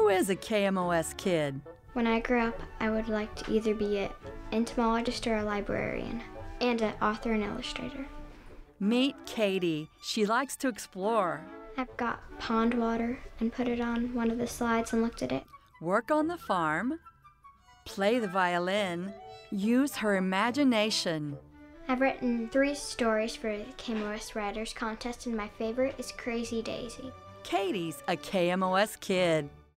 Who is a KMOS kid? When I grow up, I would like to either be an entomologist or a librarian, and an author and illustrator. Meet Katie. She likes to explore. I've got pond water and put it on one of the slides and looked at it. Work on the farm. Play the violin. Use her imagination. I've written 3 stories for the KMOS Writers Contest, and my favorite is Crazy Daisy. Katie's a KMOS kid.